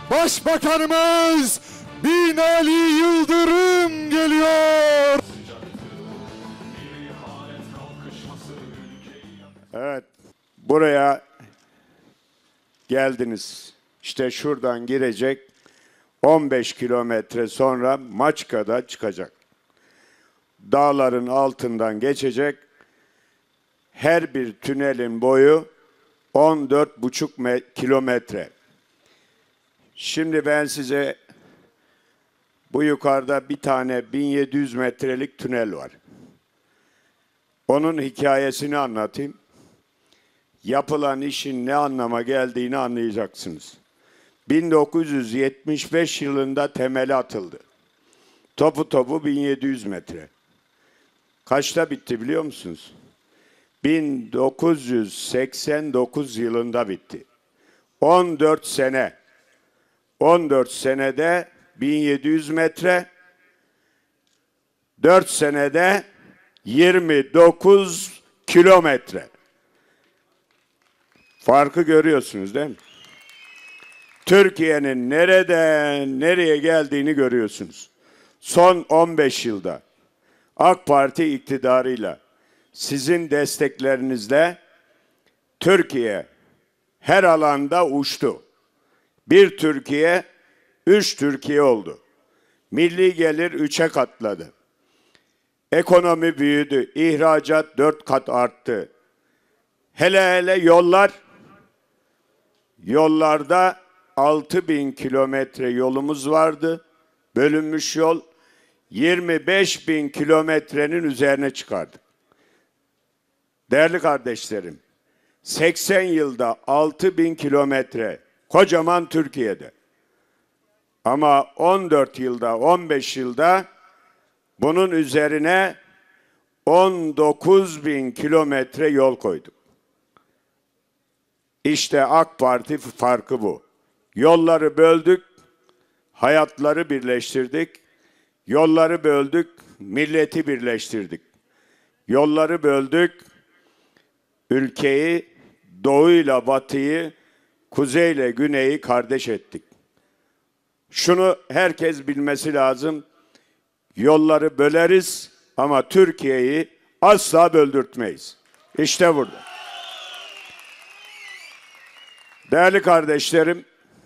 Başbakanımız Binali Yıldırım geliyor. Evet, buraya geldiniz. İşte şuradan girecek, 15 kilometre sonra Maçka'da çıkacak. Dağların altından geçecek. Her bir tünelin boyu 14,5 kilometre. Şimdi ben size bu yukarıda bir tane 1700 metrelik tünel var. Onun hikayesini anlatayım. Yapılan işin ne anlama geldiğini anlayacaksınız. 1975 yılında temeli atıldı. Topu 1700 metre. Kaçta bitti biliyor musunuz? 1989 yılında bitti. 14 sene. 14 senede 1700 metre, 4 senede 29 kilometre. Farkı görüyorsunuz değil mi? Türkiye'nin nereden nereye geldiğini görüyorsunuz. Son 15 yılda AK Parti iktidarıyla, sizin desteklerinizle Türkiye her alanda uçtu. Bir Türkiye, 3 Türkiye oldu. Milli gelir 3'e katladı. Ekonomi büyüdü, ihracat 4 kat arttı. Hele yollarda 6.000 kilometre yolumuz vardı. Bölünmüş yol 25.000 kilometrenin üzerine çıkardık. Değerli kardeşlerim, 80 yılda 6.000 kilometre kocaman Türkiye'de. Ama 14 yılda, 15 yılda bunun üzerine 19.000 kilometre yol koyduk. İşte AK Parti farkı bu. Yolları böldük, hayatları birleştirdik. Yolları böldük, milleti birleştirdik. Yolları böldük, ülkeyi, doğuyla batıyı, kuzeyle güneyi kardeş ettik. Şunu herkes bilmesi lazım. Yolları böleriz ama Türkiye'yi asla böldürtmeyiz. İşte burada. Değerli kardeşlerim,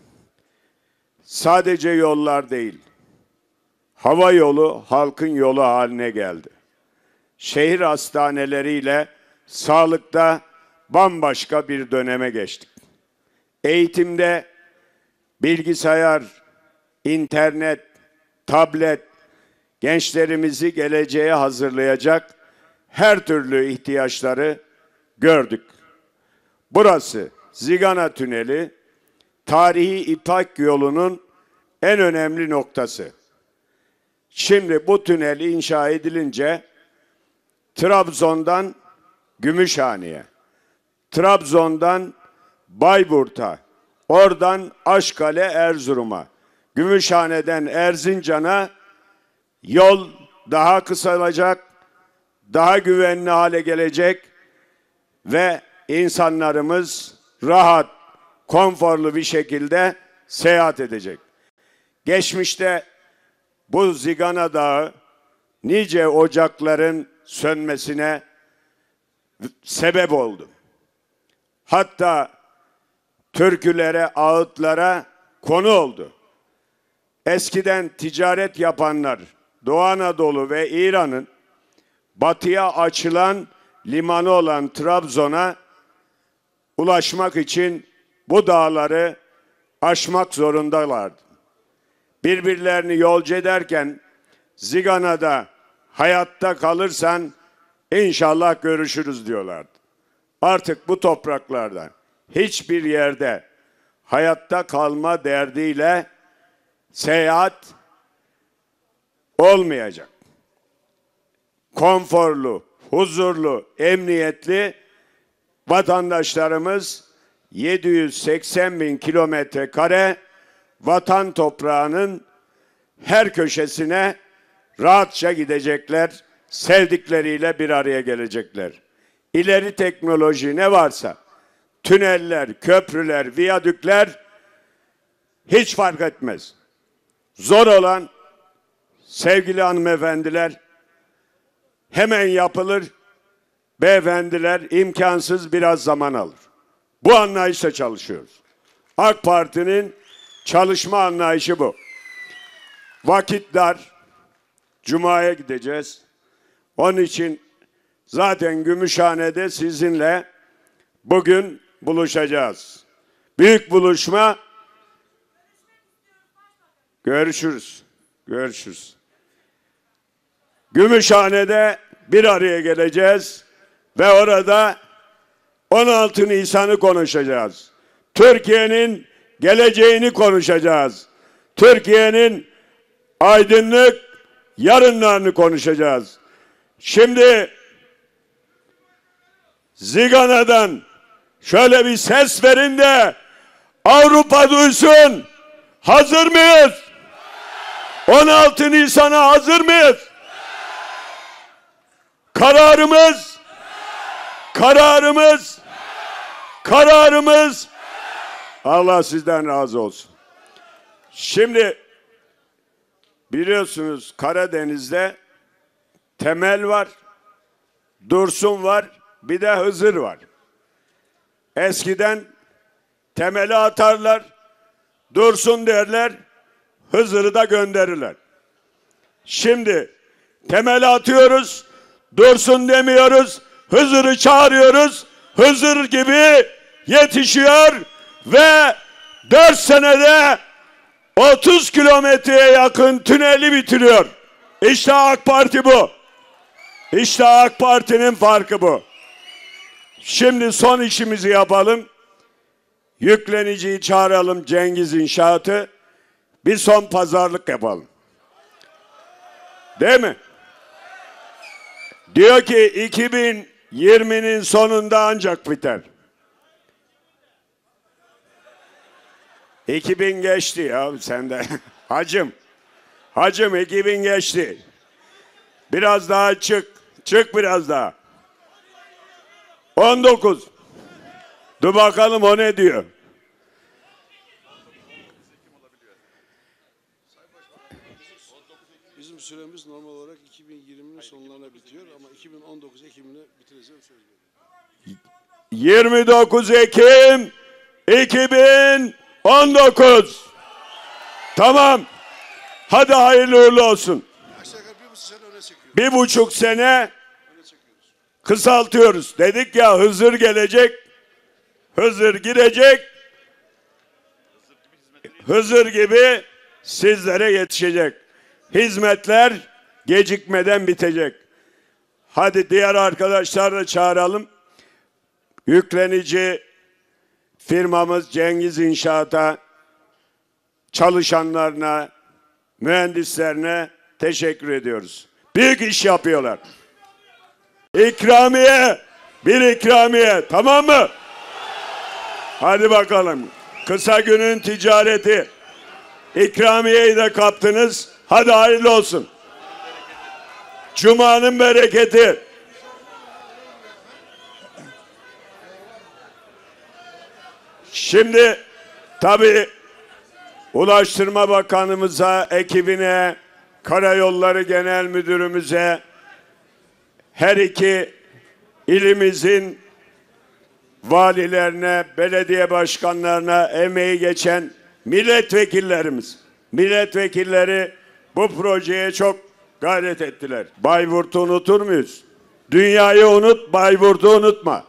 sadece yollar değil, hava yolu halkın yolu haline geldi. Şehir hastaneleriyle sağlıkta bambaşka bir döneme geçtik. Eğitimde bilgisayar, internet, tablet, gençlerimizi geleceğe hazırlayacak her türlü ihtiyaçları gördük. Burası Zigana Tüneli, tarihi İpek yolunun en önemli noktası. Şimdi bu tünel inşa edilince Trabzon'dan Gümüşhane'ye, Trabzon'dan Bayburt'a, oradan Aşkale Erzurum'a, Gümüşhane'den Erzincan'a yol daha kısalacak, daha güvenli hale gelecek ve insanlarımız rahat, konforlu bir şekilde seyahat edecek. Geçmişte bu Zigana Dağı nice ocakların sönmesine sebep oldu. Hatta türkülere, ağıtlara konu oldu. Eskiden ticaret yapanlar Doğu Anadolu ve İran'ın batıya açılan limanı olan Trabzon'a ulaşmak için bu dağları aşmak zorundalardı. Birbirlerini yolcu ederken Zigana'da hayatta kalırsan inşallah görüşürüz diyorlardı. Artık bu topraklardan hiçbir yerde hayatta kalma derdiyle seyahat olmayacak. Konforlu, huzurlu, emniyetli vatandaşlarımız 780.000 kilometre kare vatan toprağının her köşesine rahatça gidecekler, sevdikleriyle bir araya gelecekler. İleri teknoloji ne varsa, tüneller, köprüler, viyadükler hiç fark etmez. Zor olan sevgili hanımefendiler hemen yapılır. Beyefendiler imkansız biraz zaman alır. Bu anlayışla çalışıyoruz. AK Parti'nin çalışma anlayışı bu. Vakit dar. Cuma'ya gideceğiz. Onun için zaten Gümüşhane'de sizinle bugün buluşacağız. Büyük buluşma. Görüşürüz. Görüşürüz. Gümüşhane'de bir araya geleceğiz ve orada 16 Nisan'ı konuşacağız. Türkiye'nin geleceğini konuşacağız. Türkiye'nin aydınlık yarınlarını konuşacağız. Şimdi Zigana'dan şöyle bir ses verin de Avrupa duysun. Hazır mıyız? 16 Nisan'a hazır mıyız? Kararımız Allah sizden razı olsun. Şimdi biliyorsunuz Karadeniz'de Temel var, Dursun var, bir de Hızır var. Eskiden Temel'i atarlar, Dursun derler, Hızır'ı da gönderirler. Şimdi Temel'i atıyoruz, Dursun demiyoruz, Hızır'ı çağırıyoruz. Hızır gibi yetişiyor ve 4 senede 30 kilometreye yakın tüneli bitiriyor. İşte AK Parti bu. İşte AK Parti'nin farkı bu. Şimdi son işimizi yapalım. Yükleniciyi çağıralım, Cengiz İnşaat'ı. Bir son pazarlık yapalım. Değil mi? Diyor ki 2020'nin sonunda ancak biter. 2000 geçti ya sende. Hacım 2000 geçti. Biraz daha çık. Çık biraz daha. 19. Dur bakalım o ne diyor. Bizim süremiz normal olarak 2020'nin sonlarına bitiyor ama 2019 Ekim'ine bitireceğim söz veriyorum. 29 Ekim 2019. Tamam. Hadi hayırlı uğurlu olsun. Aşağı yukarı 1,5 sene öne çekiyoruz. 1,5 sene Öne çekiyoruz. kısaltıyoruz. Dedik ya Hızır gelecek. Hızır girecek. Hızır gibi sizlere yetişecek. Hizmetler gecikmeden bitecek. Hadi diğer arkadaşlar da çağıralım. Yüklenici firmamız Cengiz İnşaat'a, çalışanlarına, mühendislerine teşekkür ediyoruz. Büyük iş yapıyorlar. İkramiye, bir ikramiye, tamam mı? Hadi bakalım. Kısa günün ticareti. İkramiyeyi de kaptınız. Hadi hayırlı olsun. Cuma'nın bereketi. Şimdi tabii Ulaştırma Bakanımıza, ekibine, Karayolları Genel Müdürümüze, her iki ilimizin valilerine, belediye başkanlarına emeği geçen milletvekilleri bu projeye çok gayret ettiler. Bayburt'u unutur muyuz? Dünyayı unut, Bayburt'u unutma.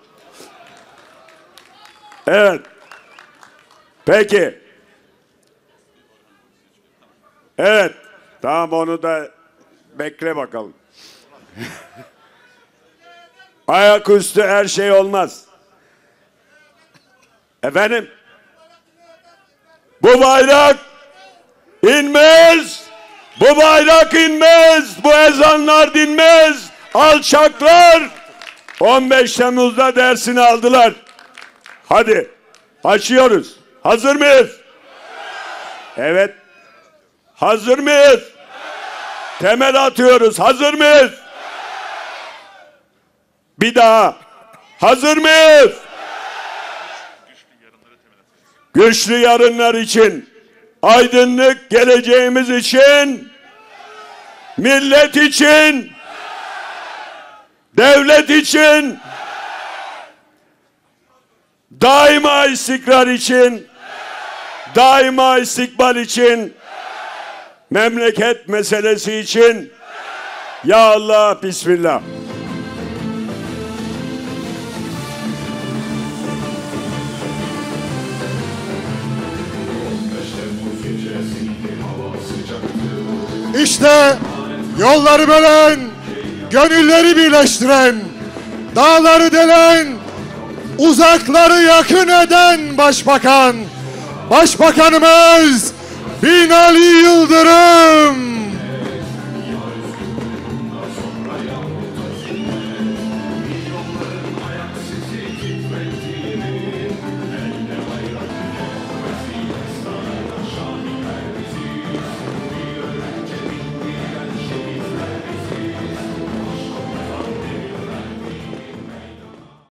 Evet. Peki. Evet. Tamam onu da bekle bakalım. Ayaküstü her şey olmaz. Efendim? Bu bayrak inmez. Bu bayrak inmez. Bu ezanlar dinmez. Alçaklar 15 Temmuz'da dersini aldılar. Hadi açıyoruz. Hazır mıyız? Evet. Hazır mıyız? Temel atıyoruz. Hazır mıyız? Bir daha. Hazır mıyız? Güçlü yarınlar için aydınlık geleceğimiz için, millet için, devlet için, daima istikrar için, daima istikbal için, memleket meselesi için, ya Allah, Bismillah. İşte yolları bölen, gönülleri birleştiren, dağları delen, uzakları yakın eden başbakan, Başbakanımız Binali Yıldırım.